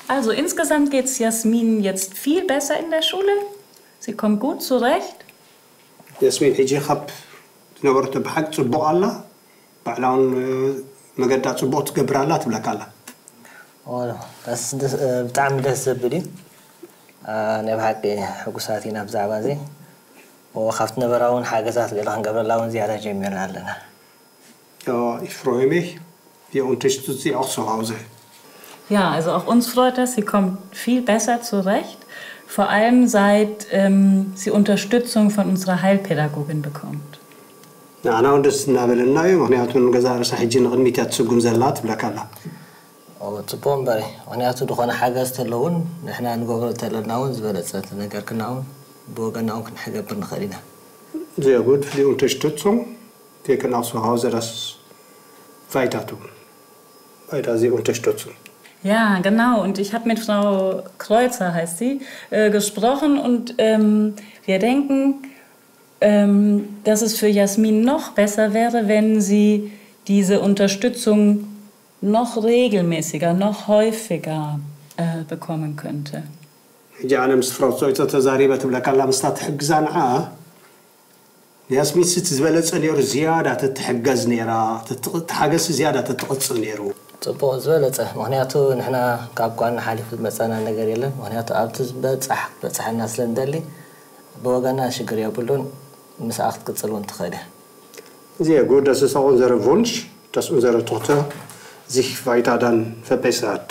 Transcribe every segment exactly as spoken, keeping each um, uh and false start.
Also insgesamt geht es Jasmin jetzt viel besser in der Schule. Sie kommt gut zurecht. Jasmin, ich habe نورت بحق صبوا الله بعلان مقدات صبوا تقبر الله تبلك الله. أوه بس بتعمل ده الزبدي. أنا بحق حقوساتي نبزع بازي. وخفت نبراون حاجزات اللي راح نقبل الله ونزيادة جميل لنا. Ja, ich freue mich. Wir unterstützen Sie auch zu Hause. Ja, also auch uns freut das. Sie kommt viel besser zurecht. Vor allem seit ähm, sie Unterstützung von unserer Heilpädagogin bekommt. أنا ودس نابل النايم وهنياتون جزار صحيجين غنميتات سجون زلات بلا كلا. أو تبون بري وهنياتو دخان حاجة استلون نحنا نقول تلناون زبالة سات نقدر كناون بوجناون كن حاجة بنخلينا. Sehr gut für die Unterstützung. Wir können auch zu Hause das weiter tun. Weiter sie unterstützen. Ja, genau. Und ich habe mit Frau Kreuzer, heißt sie, äh, gesprochen. Und ähm, wir denken, ähm, dass es für Jasmin noch besser wäre, wenn sie diese Unterstützung noch regelmäßiger, noch häufiger äh, bekommen könnte. Ja, أنا مس Frau Kreuzer تزاري بتبلك الله مستحق زنعة. Jasmin ست زبالة صنير زيادة تتحجز نيرا تتحجز زيادة تتقص نيرو. ጽቡቕ ዝበለፀ ምክንያቱ ንሕና ካብ ጓና ሓሊፉ ዝመፀና ነገር የለን ምክንያቱ ኣብቲ ዝበፅሕ በፅሐና ስለ እንደሊ ብወገና ሽግር የብሉን ምስኣ ክትቅፅል እውን ትኽእል እያ Sehr gut, das ist auch unser Wunsch, dass unsere Tochter sich weiter dann verbessert.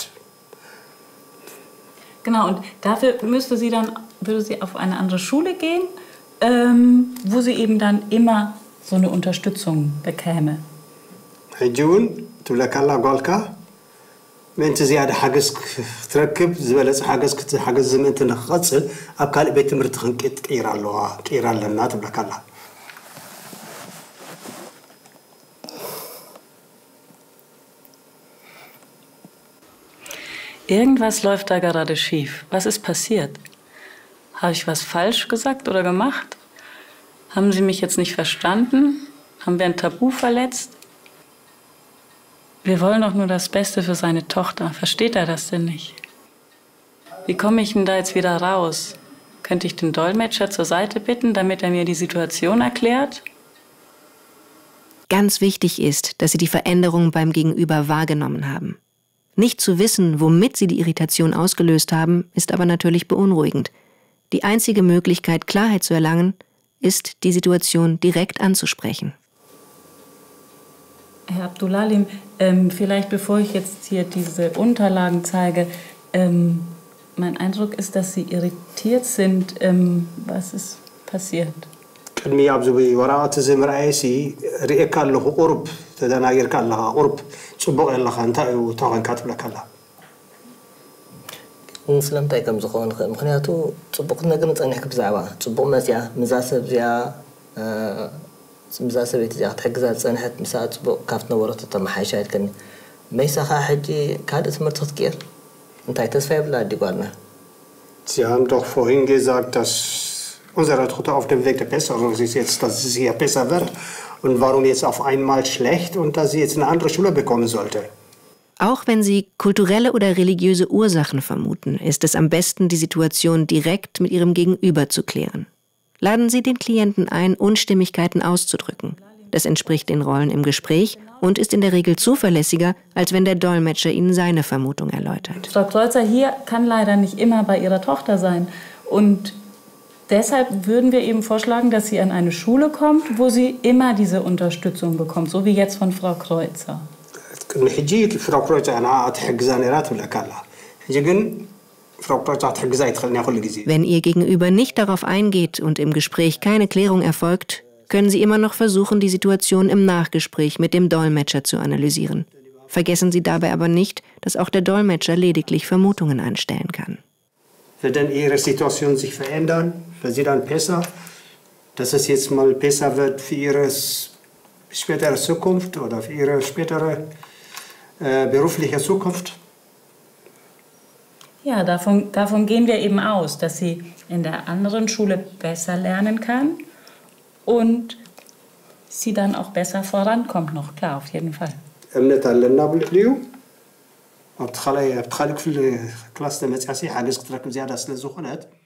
Genau, und dafür müsste sie dann, würde sie auf eine andere Schule gehen, ähm, wo sie eben dann immer so eine Unterstützung bekäme. حجون تبلك الله قالك من تزيادة حاجز تركب زبالة حاجز كت حاجز زمن تنخصل أبكال بيت مرتخن كت إيران لها إيران لنا تبلك الله. Irgendwas läuft da gerade schief. Was ist passiert? Habe ich was falsch gesagt oder gemacht? Haben Sie mich jetzt nicht verstanden? Haben wir ein Tabu verletzt? Wir wollen doch nur das Beste für seine Tochter. Versteht er das denn nicht? Wie komme ich denn da jetzt wieder raus? Könnte ich den Dolmetscher zur Seite bitten, damit er mir die Situation erklärt? Ganz wichtig ist, dass Sie die Veränderung beim Gegenüber wahrgenommen haben. Nicht zu wissen, womit Sie die Irritation ausgelöst haben, ist aber natürlich beunruhigend. Die einzige Möglichkeit, Klarheit zu erlangen, ist, die Situation direkt anzusprechen. Herr Abdullalim, ähm, vielleicht bevor ich jetzt hier diese Unterlagen zeige, ähm, mein Eindruck ist, dass Sie irritiert sind. Ähm, was ist passiert? كلمي عبزوبي وراء زمر عيسي رئيك له قرب تدناير كلها قرب صبغ الله أنت وتاعن كاتب لك الله. ስለምንታይ ከም ዝኾን ኽእል ምክንያቱ ጽቡቕ ነገር ንጸኒሕክ ብዛዕባ ጽቡቕ መፅያ መዛሰብ እዚኣ مزاسبة إذا تحجز سنة مساعد كافت نورت التمحيش هاي كن ما يسخى حجي كادت مرتضكير أنت هتسفى بلا دي قالنا. Sie haben doch vorhin gesagt, dass unsere Tochter auf dem Weg der Besserung ist jetzt, dass es ihr besser wird und warum jetzt auf einmal schlecht und dass sie jetzt eine andere Schule bekommen sollte. Auch wenn Sie kulturelle oder religiöse Ursachen vermuten, ist es am besten, die Situation direkt mit Ihrem Gegenüber zu klären. Laden Sie den Klienten ein, Unstimmigkeiten auszudrücken. Das entspricht den Rollen im Gespräch und ist in der Regel zuverlässiger, als wenn der Dolmetscher Ihnen seine Vermutung erläutert. Frau Kreuzer hier kann leider nicht immer bei ihrer Tochter sein. Und deshalb würden wir eben vorschlagen, dass sie an eine Schule kommt, wo sie immer diese Unterstützung bekommt, so wie jetzt von Frau Kreuzer. Frau Kreuzer, Wenn Ihr Gegenüber nicht darauf eingeht und im Gespräch keine Klärung erfolgt, können Sie immer noch versuchen, die Situation im Nachgespräch mit dem Dolmetscher zu analysieren. Vergessen Sie dabei aber nicht, dass auch der Dolmetscher lediglich Vermutungen anstellen kann. Wird dann Ihre Situation sich verändern? Wird sie dann besser? Dass es jetzt mal besser wird für Ihre spätere Zukunft oder für Ihre spätere äh, berufliche Zukunft? Ja, davon, davon gehen wir eben aus, dass sie in der anderen Schule besser lernen kann und sie dann auch besser vorankommt noch, klar, auf jeden Fall. ኣብቲ ካልኣይ ክፍሊ ክላስ ተመፅያሲ ሓገዝ ክትረክብ ዝያዳ ስለ ዝኾነት